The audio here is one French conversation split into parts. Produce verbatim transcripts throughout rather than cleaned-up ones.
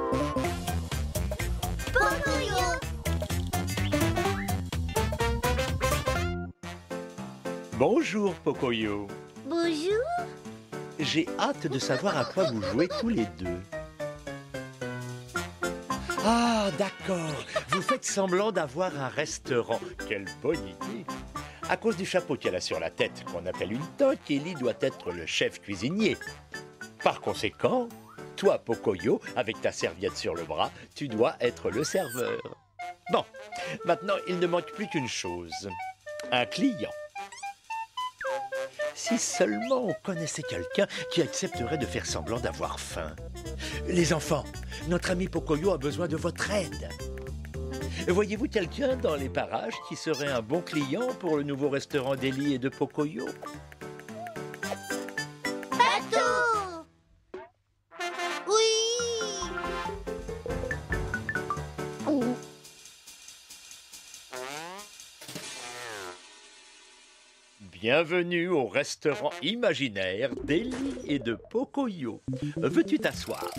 Pocoyo. Bonjour, Pocoyo. Bonjour. J'ai hâte de savoir à quoi vous jouez tous les deux. Ah, d'accord. Vous faites semblant d'avoir un restaurant. Quelle bonne idée. À cause du chapeau qu'elle a sur la tête, qu'on appelle une toque, Ellie doit être le chef cuisinier. Par conséquent, toi, Pocoyo, avec ta serviette sur le bras, tu dois être le serveur. Bon, maintenant, il ne manque plus qu'une chose. Un client. Si seulement on connaissait quelqu'un qui accepterait de faire semblant d'avoir faim. Les enfants, notre ami Pocoyo a besoin de votre aide. Voyez-vous quelqu'un dans les parages qui serait un bon client pour le nouveau restaurant d'Ellie et de Pocoyo? Pato. Oui. Bienvenue au restaurant imaginaire d'Ellie et de Pocoyo. Veux-tu t'asseoir?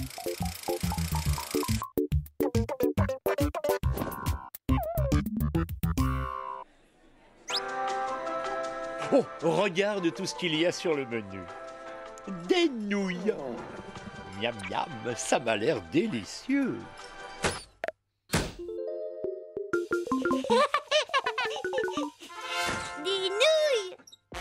Oh, regarde tout ce qu'il y a sur le menu. Des nouilles. Miam miam, ça m'a l'air délicieux. Des nouilles.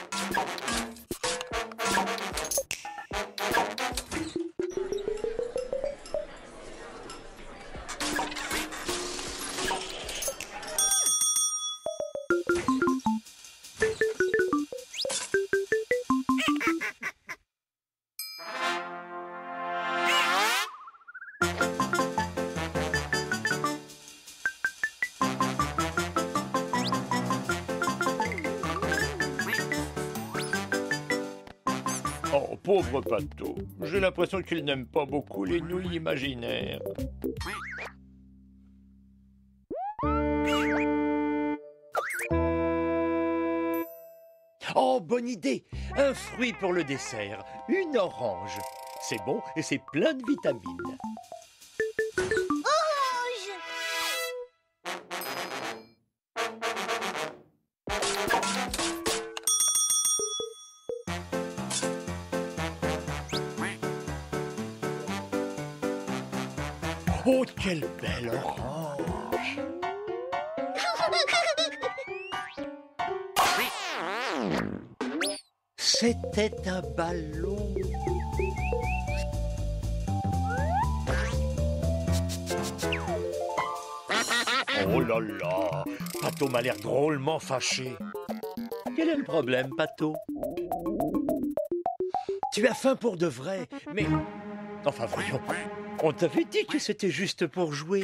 Oh, pauvre Pato. J'ai l'impression qu'il n'aime pas beaucoup les nouilles imaginaires. Oh, bonne idée! Un fruit pour le dessert. Une orange. C'est bon et c'est plein de vitamines. Orange. Oh, quelle belle orange! C'était un ballon. Oh là là, Pato m'a l'air drôlement fâché. Quel est le problème, Pato? Tu as faim pour de vrai, mais... Enfin, voyons, on t'avait dit que c'était juste pour jouer.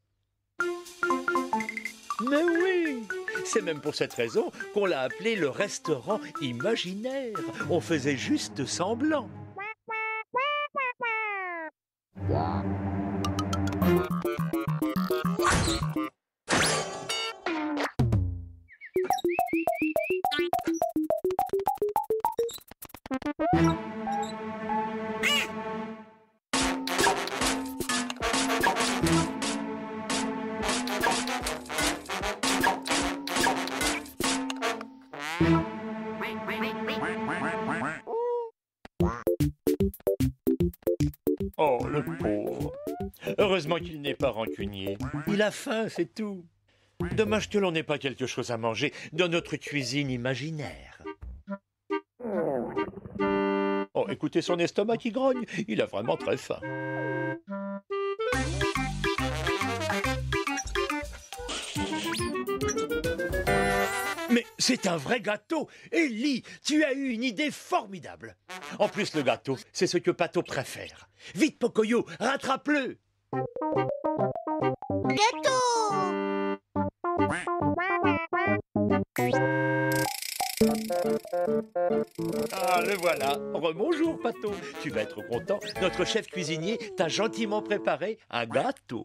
Mais oui, c'est même pour cette raison qu'on l'a appelé le restaurant imaginaire. On faisait juste semblant. Oh, le pauvre. Heureusement qu'il n'est pas rancunier. Il a faim, c'est tout. Dommage que l'on n'ait pas quelque chose à manger dans notre cuisine imaginaire. Oh, écoutez son estomac qui grogne. Il a vraiment très faim. Mais c'est un vrai gâteau! Ellie, tu as eu une idée formidable! En plus, le gâteau, c'est ce que Pato préfère. Vite, Pocoyo, rattrape-le! Gâteau. Ah, le voilà! Rebonjour, Pato! Tu vas être content, notre chef cuisinier t'a gentiment préparé un gâteau.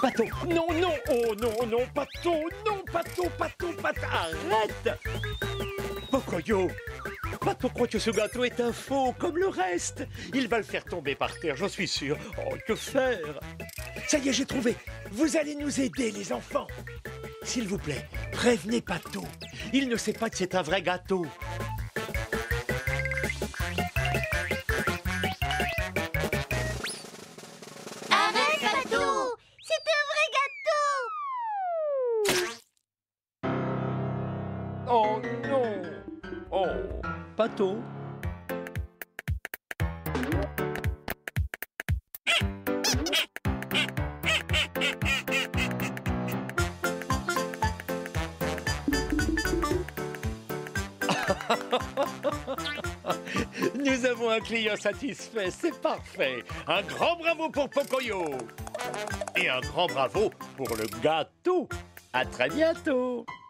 Pato, non, non, oh non, non, Pato, non, Pato, Pato, Pato, arrête. Pocoyo, Pato croit que ce gâteau est un faux, comme le reste. Il va le faire tomber par terre, j'en suis sûr. Oh, que faire? Ça y est, j'ai trouvé. Vous allez nous aider, les enfants. S'il vous plaît, prévenez Pato. Il ne sait pas que c'est un vrai gâteau. Arrête, Pato! C'est un vrai gâteau! Oh non! Oh, Pato. Nous avons un client satisfait, c'est parfait. Un grand bravo pour Pocoyo. Et un grand bravo pour le gâteau. À très bientôt.